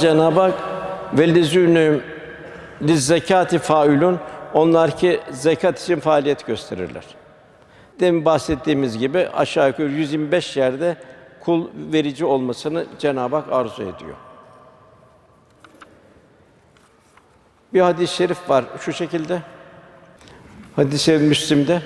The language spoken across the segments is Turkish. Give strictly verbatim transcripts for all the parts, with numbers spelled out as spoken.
Cenab-ı Hak velizünüm liz zekati faülün, onlar ki zekat için faaliyet gösterirler. Demin bahsettiğimiz gibi aşağı yukarı yüz yirmi beş yerde kul verici olmasını Cenab-ı Hak arzu ediyor. Bir hadis-i şerif var şu şekilde. Hadis-i şerif Müslim'de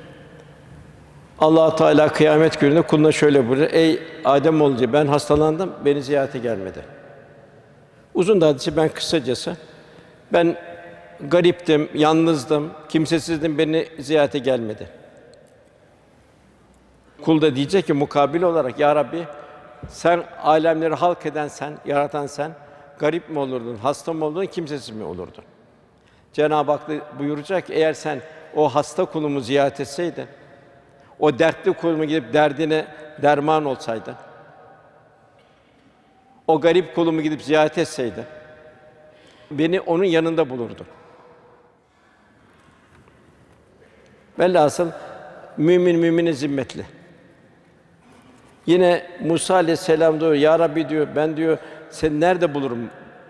Allah Teala kıyamet gününde kuluna şöyle buyuruyor: Ey Âdemoğlu, ben hastalandım, beni ziyarete gelmedi. Uzun da hadisi, ben kısacası ben gariptim, yalnızdım, kimsesizdim, beni ziyarete gelmedi. Kul da diyecek ki mukabil olarak: Ya Rabbi, sen âlemleri halk eden sen, yaratan sen, garip mi olurdun, hasta mı olurdun, kimsesiz mi olurdun? Cenab-ı Hak da buyuracak ki: Eğer sen o hasta kulumu ziyaret etseydin, o dertli kuluma gidip derdine derman olsaydın, o garip kulumu gidip ziyaret etseydin, beni onun yanında bulurdun. Velhasıl mümin mümine zimmetli. Yine Musa aleyhisselam diyor: Ya Rabbi diyor, ben diyor seni nerede bulurum?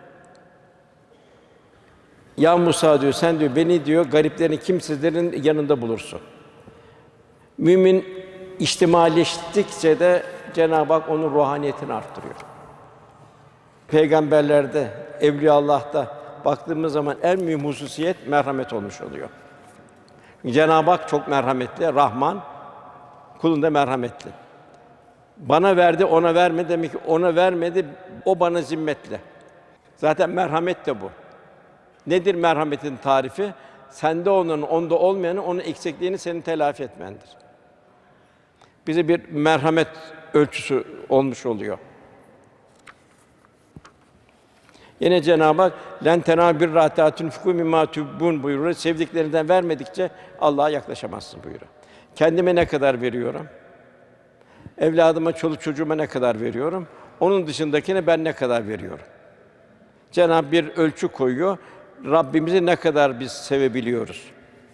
Ya Musa diyor, sen diyor beni diyor gariplerin, kimsizlerin yanında bulursun. Mümin içtimaileştikçe de Cenab-ı Hak onun ruhaniyetini arttırıyor. Peygamberlerde, Evliyaullah'ta baktığımız zaman en mühim hususiyet merhamet olmuş oluyor. Cenab-ı Hak çok merhametli, Rahman, kulun da merhametli. Bana verdi, ona vermedi demek ki ona vermedi, o bana zimmetli. Zaten merhamet de bu. Nedir merhametin tarifi? Sende olanın, onda olmayanın, onun eksikliğini senin telafi etmendir. Bize bir merhamet ölçüsü olmuş oluyor. Yine Cenab-ı Hak "Len tenâlû birra hattâ tunfikû mimmâ tuhibbûn" buyuruyor. Sevdiklerinden vermedikçe Allah'a yaklaşamazsın buyuruyor. Kendime ne kadar veriyorum? Evladıma, çoluk çocuğuma ne kadar veriyorum? Onun dışındakine ben ne kadar veriyorum? Cenab-ı Hak bir ölçü koyuyor. Rabbimizi ne kadar biz sevebiliyoruz?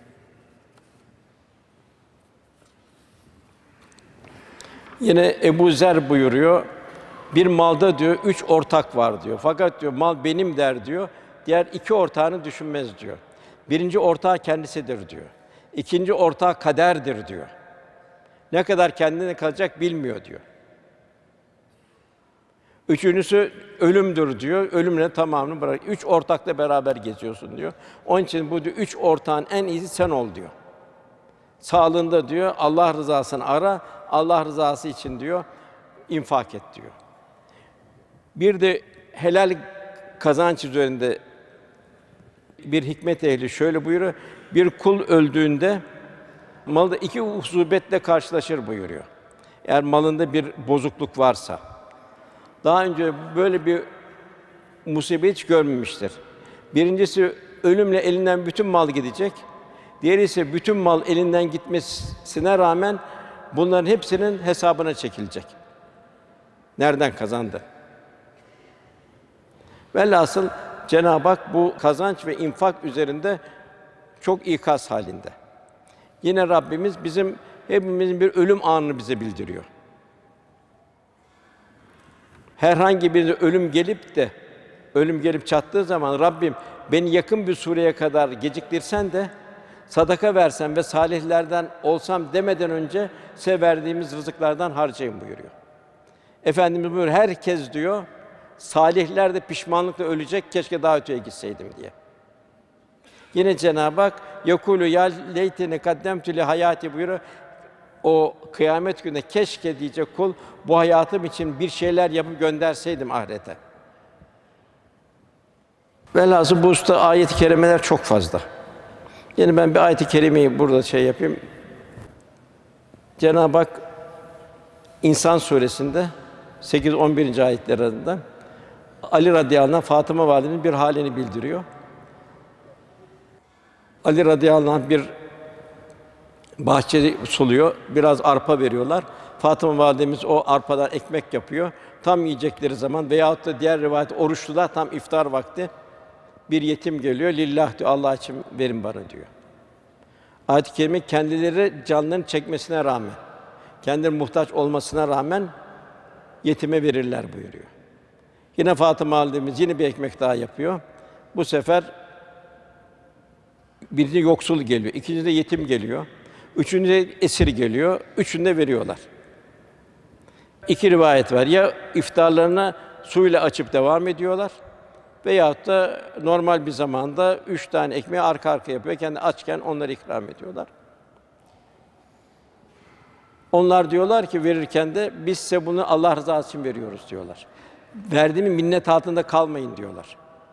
Yine Ebu Zer buyuruyor, bir malda diyor üç ortak var diyor. Fakat diyor mal benim der diyor. Diğer iki ortağını düşünmez diyor. Birinci ortağı kendisidir diyor. İkinci ortağı kaderdir diyor. Ne kadar kendine kalacak bilmiyor diyor. Üçüncüsü ölümdür diyor. Ölümle tamamını bırak. Üç ortakla beraber geziyorsun diyor. Onun için bu diyor, üç ortağın en iyisi sen ol diyor. Sağlığında diyor Allah rızasını ara, Allah rızası için diyor infak et diyor. Bir de helal kazanç üzerinde bir hikmet ehli şöyle buyuruyor: Bir kul öldüğünde malda iki husubetle karşılaşır buyuruyor. Eğer malında bir bozukluk varsa, daha önce böyle bir musibet hiç görmemiştir. Birincisi ölümle elinden bütün mal gidecek. Diğeri ise bütün mal elinden gitmesine rağmen bunların hepsinin hesabına çekilecek. Nereden kazandı? Velhasıl Cenab-ı Hak bu kazanç ve infak üzerinde çok ikaz halinde. Yine Rabbimiz bizim hepimizin bir ölüm anını bize bildiriyor. Herhangi bir ölüm gelip de ölüm gelip çattığı zaman Rabbim beni yakın bir sureye kadar geciktirsen de sadaka versen ve salihlerden olsam demeden önce size verdiğimiz rızıklardan harcayın buyuruyor. Efendimiz buyuruyor, herkes diyor salihler de pişmanlıkla ölecek, keşke daha öteye gitseydim diye. Yine Cenab-ı Hak "Yekûlû yâ leyteni kaddemtü li hayâti" buyuruyor. O kıyamet günü keşke diyecek kul, bu hayatım için bir şeyler yapıp gönderseydim ahirete. Velhasıl bu usta ayet-i kerimeler çok fazla. Yani ben bir ayet-i kerimeyi burada şey yapayım. Cenab-ı Hak İnsan suresinde sekiz on birinci ayetler arasında Ali radıyallahu anh Fatıma validemizin bir halini bildiriyor. Ali radıyallahu anh bir bahçede suluyor, biraz arpa veriyorlar. Fatıma validemiz o arpadan ekmek yapıyor. Tam yiyecekleri zaman veyahut da diğer rivayet oruçlular tam iftar vakti bir yetim geliyor. Lillah diyor, Allah için verin bana diyor. Ayet-i kerime kendileri canlarını çekmesine rağmen, kendileri muhtaç olmasına rağmen yetime verirler buyuruyor. Yine Fatıma validemiz yine bir ekmek daha yapıyor. Bu sefer birinde yoksul geliyor, ikincide yetim geliyor, üçüncüde esir geliyor, üçünde veriyorlar. İki rivayet var. Ya iftarlarına suyla açıp devam ediyorlar veyahut da normal bir zamanda üç tane ekmeği arka arkaya yapıyor. Kendi açken onları ikram ediyorlar. Onlar diyorlar ki verirken de biz size bunu Allah rızası için veriyoruz diyorlar. Verdiğimin minnet altında kalmayın diyorlar.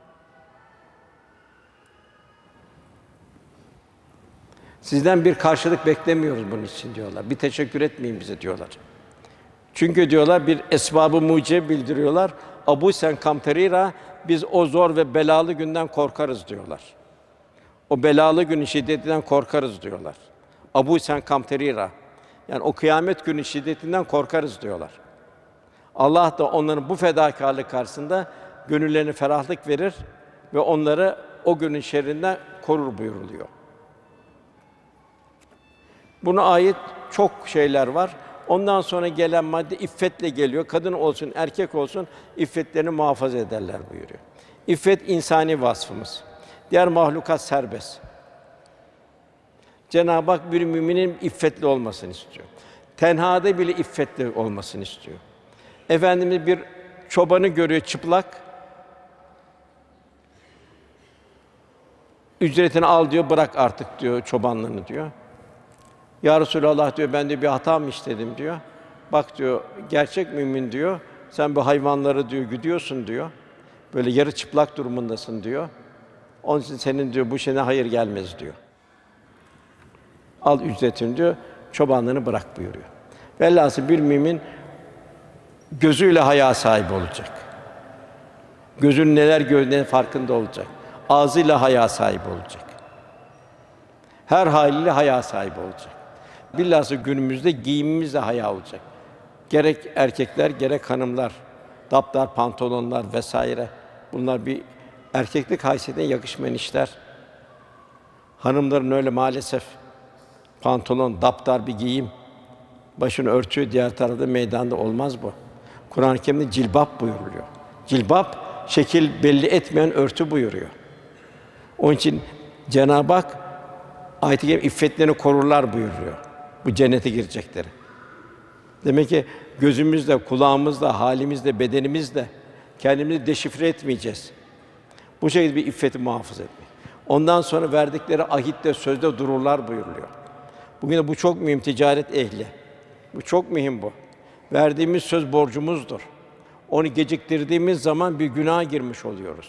Sizden bir karşılık beklemiyoruz bunun için diyorlar. Bir teşekkür etmeyin bize diyorlar. Çünkü diyorlar bir esbab-ı mucize bildiriyorlar. Abu sen kamterira biz o zor ve belalı günden korkarız diyorlar. O belalı günün şiddetinden korkarız diyorlar. Abu sen kamterira yani o kıyamet günü şiddetinden korkarız diyorlar. Allah da onların bu fedakârlık karşısında gönüllerine ferahlık verir ve onları o günün şerrinden korur buyuruluyor. Buna ait çok şeyler var. Ondan sonra gelen madde iffetle geliyor. Kadın olsun, erkek olsun iffetlerini muhafaza ederler buyuruyor. İffet insani vasfımız. Diğer mahlukat serbest. Cenab-ı Hak bir müminin iffetli olmasını istiyor. Tenhada bile iffetli olmasını istiyor. Efendimiz bir çobanı görüyor çıplak. Ücretini al diyor, bırak artık diyor çobanlığını diyor. Ya Resulallah diyor, ben de bir hata mı işledim diyor. Bak diyor, gerçek mümin diyor, sen bu hayvanları diyor güdüyorsun diyor. Böyle yarı çıplak durumundasın diyor. Onun için senin diyor bu işine hayır gelmez diyor. Al ücretini diyor, çobanlığını bırak buyuruyor. Velhâsıl bir mümin gözüyle haya sahibi olacak. Gözünün neler gördüğünün farkında olacak. Ağzıyla haya sahibi olacak. Her haliyle haya sahibi olacak. Bilhassa günümüzde giyimimiz de haya olacak. Gerek erkekler gerek hanımlar, dapdar pantolonlar vesaire. Bunlar bir erkeklik haysiyetine yakışmayan işler. Hanımların öyle maalesef pantolon, dapdar bir giyim, başını örtüyor, diğer tarafta meydanda olmaz bu. Kur'an-ı Kerim'de cilbap buyuruluyor. Cilbap şekil belli etmeyen örtü buyuruyor. Onun için Cenab-ı Hak ayet-i kerime iffetlerini korurlar buyuruyor. Bu cennete girecekleri. Demek ki gözümüzle, kulağımızla, halimizle, bedenimizle kendimizi deşifre etmeyeceğiz. Bu şekilde bir iffeti muhafaza etmek. Ondan sonra verdikleri ahitte, sözde dururlar buyuruluyor. Bugün de bu çok mühim ticaret ehli. Bu çok mühim bu. Verdiğimiz söz borcumuzdur. Onu geciktirdiğimiz zaman bir günaha girmiş oluyoruz.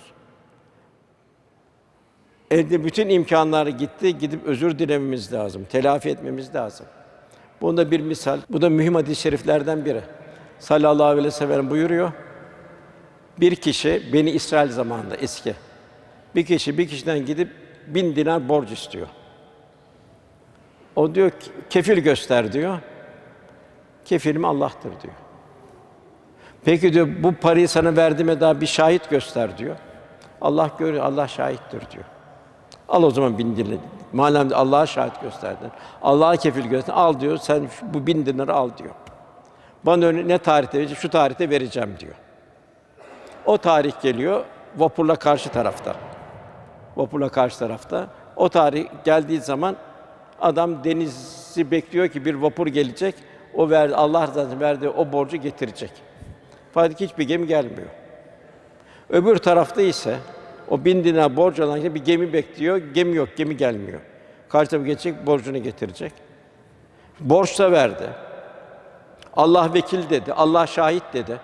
Elde bütün imkânları gitti, gidip özür dilememiz lazım, telafi etmemiz lazım. Bunda bir misal, bu da mühim hadis-i şeriflerden biri. Sallallahu aleyhi ve sellem buyuruyor. Bir kişi Beni İsrail zamanında eski. Bir kişi bir kişiden gidip bin dinar borç istiyor. O diyor ki, kefil göster diyor. Kefilim Allah'tır diyor. Peki diyor, bu parayı sana verdiğime daha bir şahit göster diyor. Allah görüyor, Allah şahittir diyor. Al o zaman bin dinar. Madem Allah'a şahit gösterdin, Allah'a kefil gösterdin, al diyor. Sen bu bin dinarı al diyor. Bana ne tarihte vereceğim? Şu tarihte vereceğim diyor. O tarih geliyor, vapurla karşı tarafta. Vapurla karşı tarafta. O tarih geldiği zaman adam denizi bekliyor ki bir vapur gelecek. O verdi, Allah rızası için verdiği o borcu getirecek. Fakat hiçbir gemi gelmiyor. Öbür tarafta ise o bin dinar borç alan kişi bir gemi bekliyor. Gemi yok, gemi gelmiyor. Karşı tarafa geçecek, borcunu getirecek. Borç da verdi. Allah vekil dedi, Allah şahit dedi.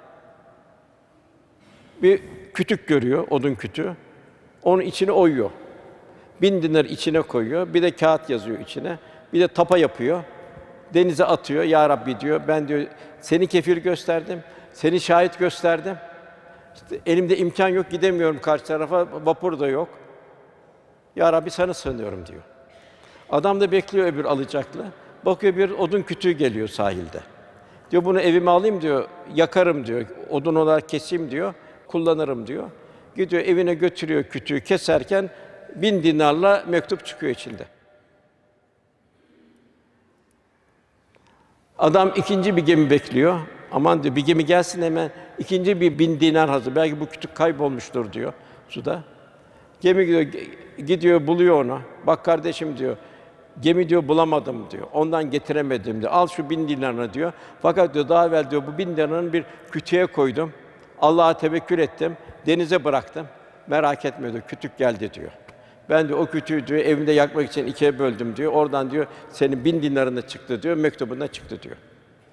Bir kütük görüyor, odun kütüğü. Onun içine oyuyor. Bin dinar içine koyuyor, bir de kağıt yazıyor içine, bir de tapa yapıyor. Denize atıyor. Ya Rabbi diyor, ben diyor seni kefil gösterdim, seni şahit gösterdim. İşte elimde imkân yok, gidemiyorum karşı tarafa, vapur da yok. Ya Rabbi sana sığınıyorum diyor. Adam da bekliyor öbür alacaklı. Bakıyor bir odun kütüğü geliyor sahilde. Diyor bunu evime alayım diyor, yakarım diyor, odun olarak keseyim diyor, kullanırım diyor. Gidiyor evine götürüyor kütüğü keserken bin dinarla mektup çıkıyor içinde. Adam ikinci bir gemi bekliyor. Aman diyor, bir gemi gelsin hemen ikinci bir bin dinar hazır. Belki bu kütük kaybolmuştur diyor suda. Gemi gidiyor, gidiyor buluyor onu. Bak kardeşim diyor, gemi diyor bulamadım diyor. Ondan getiremedim diyor. Al şu bin dinarını diyor. Fakat diyor daha evvel diyor bu bin dinarını bir kütüğe koydum. Allah'a tevekkül ettim. Denize bıraktım. Merak etme diyor. Kütük geldi diyor. Ben de o kütüğü diyor evimde yakmak için ikiye böldüm diyor. Oradan diyor senin bin dinarına çıktı diyor. Mektubunda çıktı diyor.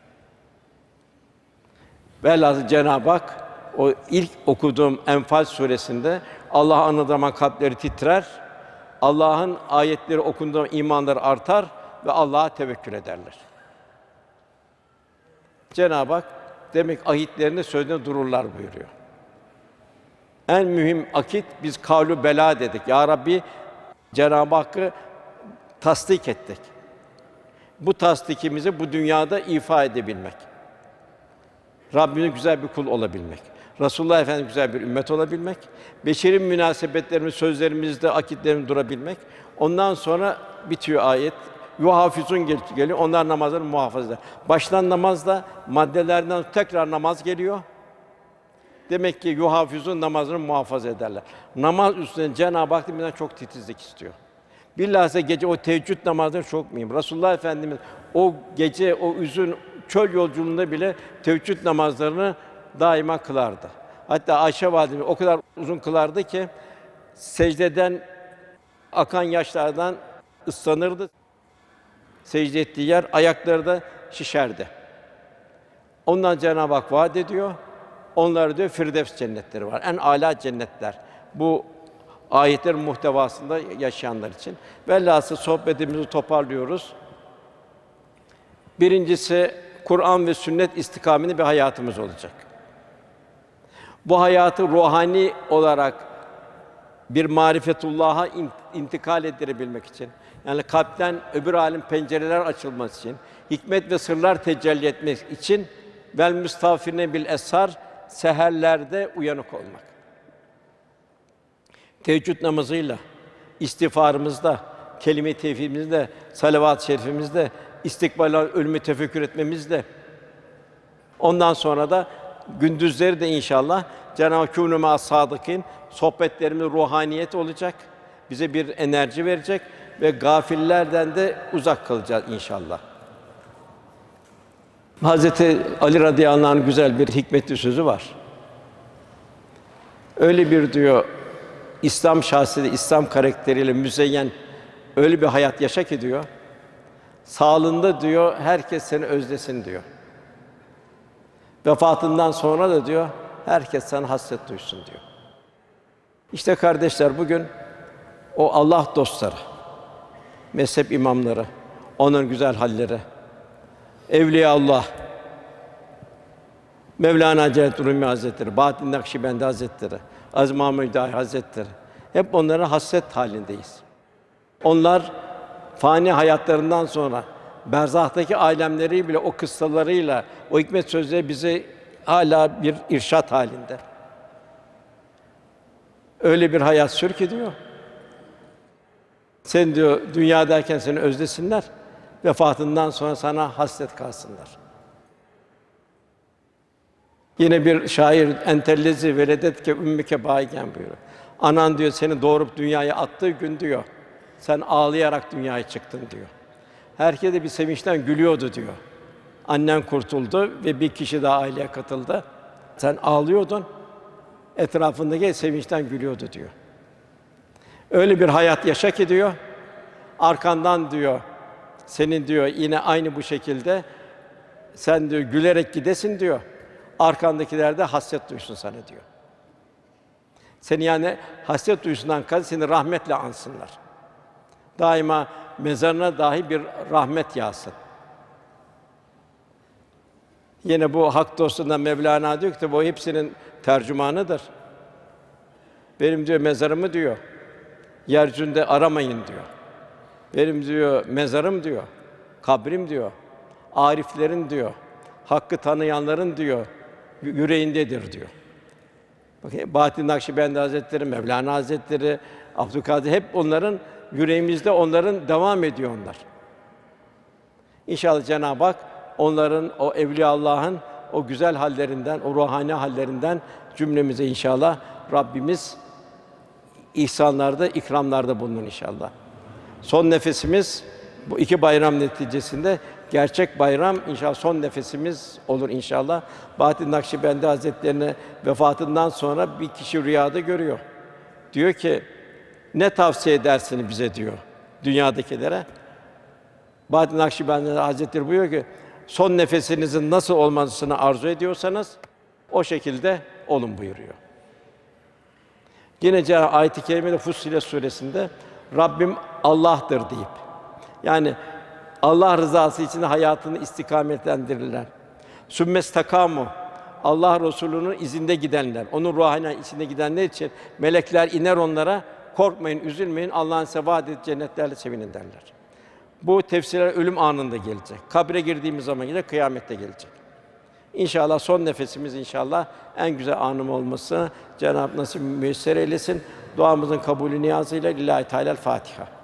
Velhâsıl Cenab-ı Hak o ilk okuduğum Enfal suresinde Allah'ı anıldığı zaman kalpleri titrer. Allah'ın ayetleri okunduğu zaman imanları artar ve Allah'a tevekkül ederler. Cenab-ı Hak demek ahitlerinde sözünde dururlar buyuruyor. En mühim akit biz kavlu bela dedik. Ya Rabbi Cenab-ı Hakk'ı tasdik ettik. Bu tasdikimizi bu dünyada ifa edebilmek. Rabbimize güzel bir kul olabilmek. Resulullah Efendimiz güzel bir ümmet olabilmek. Beşeri münasebetlerimiz, sözlerimizde, akitlerimizde durabilmek. Ondan sonra bitiyor ayet. Yuhafizun geliyor. Onlar namazlarını muhafaza eder. Baştan namazla maddelerden tekrar namaz geliyor. Demek ki yuhafizun namazını muhafaza ederler. Namaz üstüne Cenab-ı Hak bizden çok titizlik istiyor. Bilhassa gece o teheccüd namazları çok mühim. Resulullah Efendimiz o gece o uzun çöl yolculuğunda bile teheccüd namazlarını daima kılardı. Hatta Ayşe validemiz o kadar uzun kılardı ki secdeden akan yaşlardan ıslanırdı. Secde ettiği yer ayakları da şişerdi. Ondan Cenab-ı Hak vaat ediyor. Onlar diyor Firdevs cennetleri var. En âlâ cennetler. Bu ayetlerin muhtevasında yaşayanlar için. Velhâsıl sohbetimizi toparlıyoruz. Birincisi Kur'an ve sünnet istikaminde bir hayatımız olacak. Bu hayatı ruhani olarak bir marifetullah'a intikal ettirebilmek için, yani kalpten öbür âlem pencereler açılması için, hikmet ve sırlar tecelli etmek için vel müstağfirine bil eshar seherlerde uyanık olmak. Teheccüd namazıyla, istiğfarımızda, kelime-i tevhidimizde, salavat-ı şerifimizde, istikbal ölümü tefekkür etmemizle, ondan sonra da gündüzleri de inşallah Cenab-ı Hak kûnû ma'as-sâdıkîn sohbetlerimiz ruhaniyet olacak. Bize bir enerji verecek ve gafillerden de uzak kalacağız inşallah. Hazreti Ali radıyallahu anh'ın güzel bir hikmetli sözü var. Öyle bir diyor İslam şahsiyeti, İslam karakteriyle müzeyyen öyle bir hayat yaşa ki diyor. Sağlığında diyor herkes seni özlesin diyor. Vefatından sonra da diyor herkes sana hasret duysun diyor. İşte kardeşler bugün o Allah dostları, mezhep imamları, onların güzel halleri, Evliyaullah, Mevlana Celaleddin Rumi Hazretleri, Bahattin Nakşibendi Hazretleri, Aziz Mahmud Hüdayi Hazretleri, hep onlara hasret halindeyiz. Onlar fani hayatlarından sonra berzahtaki âlemleri bile o kıssalarıyla, o hikmet sözleri bize hala bir irşad halinde. Öyle bir hayat sür ki diyor. Sen diyor dünyadayken seni özlesinler, vefatından sonra sana hasret kalsınlar. Yine bir şair entellezi veledetke ümmüke bâigen buyuruyor. Anan diyor seni doğurup dünyaya attığı gün diyor. Sen ağlayarak dünyaya çıktın diyor. Herkes de bir sevinçten gülüyordu diyor. Annen kurtuldu ve bir kişi daha aileye katıldı. Sen ağlıyordun. Etrafındaki sevinçten gülüyordu diyor. Öyle bir hayat yaşa ki diyor. Arkandan diyor senin diyor yine aynı bu şekilde sen diyor gülerek gidesin diyor. Arkandakiler de hasret duysun sana diyor. Seni yani hasret duysundan kast seni rahmetle ansınlar. Daima mezarına dahi bir rahmet yağsın. Yine bu hak dostundan Mevlana diyor ki bu hepsinin tercümanıdır. Benim diyor mezarımı diyor yeryüzünde aramayın diyor. Benim diyor mezarım diyor, kabrim diyor, ariflerin diyor, hakkı tanıyanların diyor yüreğindedir diyor. Bakın Bahattin Nakşibendi Hazretleri, Mevlana Hazretleri, Abdülkadir hep onların yüreğimizde, onların devam ediyor onlar. İnşallah Cenab-ı Hak onların o Evliyaullah'ın o güzel hallerinden, o ruhani hallerinden cümlemize inşallah Rabbimiz ihsanlarda, ikramlarda bulunur inşallah. Son nefesimiz bu iki bayram neticesinde gerçek bayram inşallah son nefesimiz olur inşallah. Bahattin Nakşibendi Hazretlerine vefatından sonra bir kişi rüyada görüyor. Diyor ki, ne tavsiye edersiniz bize diyor dünyadakilere. Bahattin Nakşibendi Hazretleri buyuruyor ki, son nefesinizin nasıl olmasını arzu ediyorsanız o şekilde olun buyuruyor. Yine Cenab-ı ayet-i kerimede Fussilet suresinde Rabbim Allah'tır deyip, yani Allah rızası için hayatını istikametlendirirler. Sümmestakamu, Allah Resulü'nün izinde gidenler, onun ruhani içinde gidenler için melekler iner onlara, korkmayın, üzülmeyin, Allah'ın size vaad ettiği cennetlerle sevinin derler. Bu tefsirler ölüm anında gelecek. Kabre girdiğimiz zaman yine kıyamette gelecek. İnşallah son nefesimiz inşallah en güzel anım olması Cenab-ı Hak nasip müyesser eylesin. Duamızın kabulü niyazıyla Lillahi Teala Fatiha.